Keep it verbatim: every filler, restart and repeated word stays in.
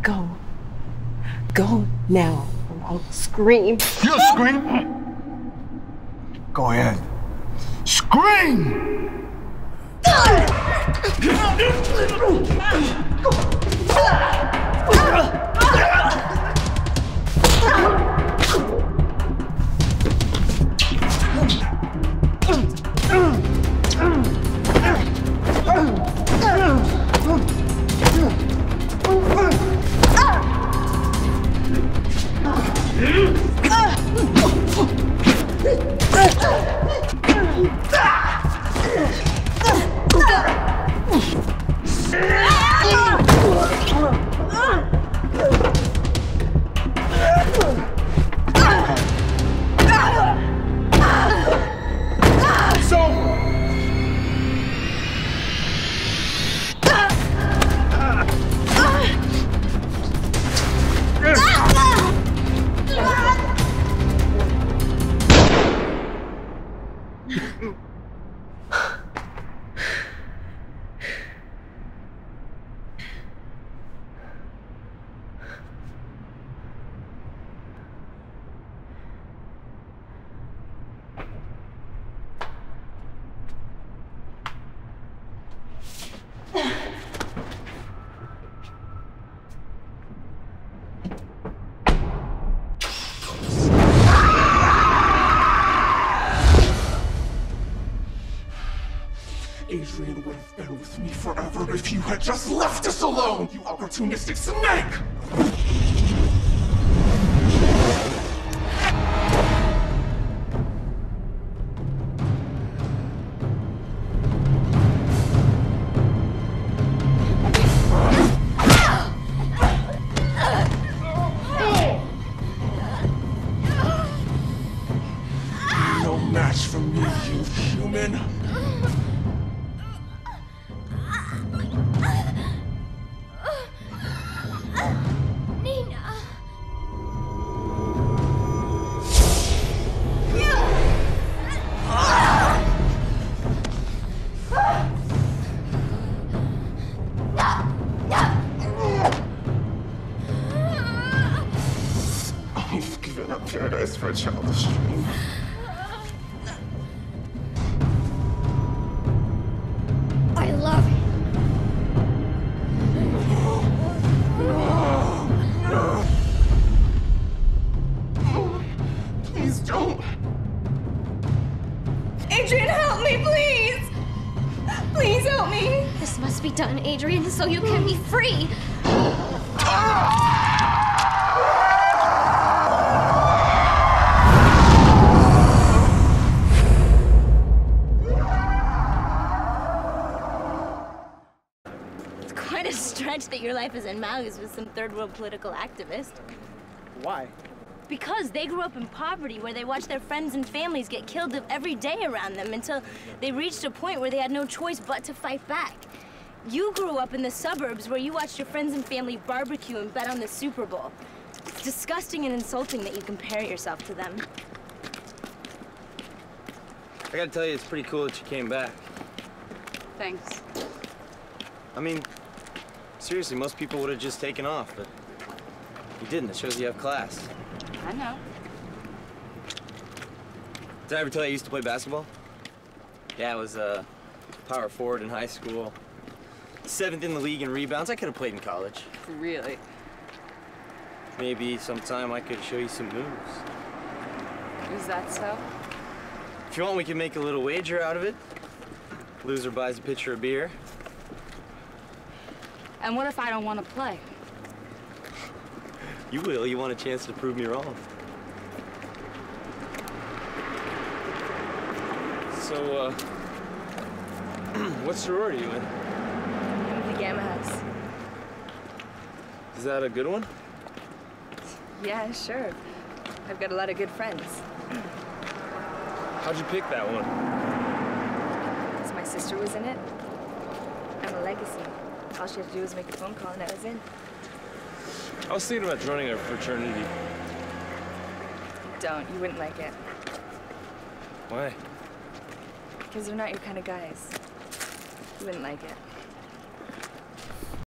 Go. Go now, or I'll scream. You'll scream? Go ahead. Scream! Adrian would have been with me forever if you had just left us alone, you opportunistic snake! No match for me, you human. Nina! I've given up paradise for a childish dream. I love it. Please don't. Adrian, help me, please! Please help me! This must be done, Adrian, so you can be free! It's quite a stretch that your life is in Maus with some third world political activist. Why? Because they grew up in poverty where they watched their friends and families get killed every day around them until they reached a point where they had no choice but to fight back. You grew up in the suburbs where you watched your friends and family barbecue and bet on the Super Bowl. It's disgusting and insulting that you compare yourself to them. I gotta tell you, it's pretty cool that you came back. Thanks. I mean, seriously, most people would have just taken off, but you didn't. It shows you have class. I know. Did I ever tell you I used to play basketball? Yeah, I was uh, power forward in high school. Seventh in the league in rebounds. I could have played in college. Really? Maybe sometime I could show you some moves. Is that so? If you want, we can make a little wager out of it. Loser buys a pitcher of beer. And what if I don't want to play? You will. You want a chance to prove me wrong. So, uh, what sorority are you in? The Gamma House. Is that a good one? Yeah, sure. I've got a lot of good friends. How'd you pick that one? Because my sister was in it. I'm a legacy. All she had to do was make a phone call and I was in. I was thinking about joining a fraternity. Don't. You wouldn't like it. Why? Because they're not your kind of guys. You wouldn't like it.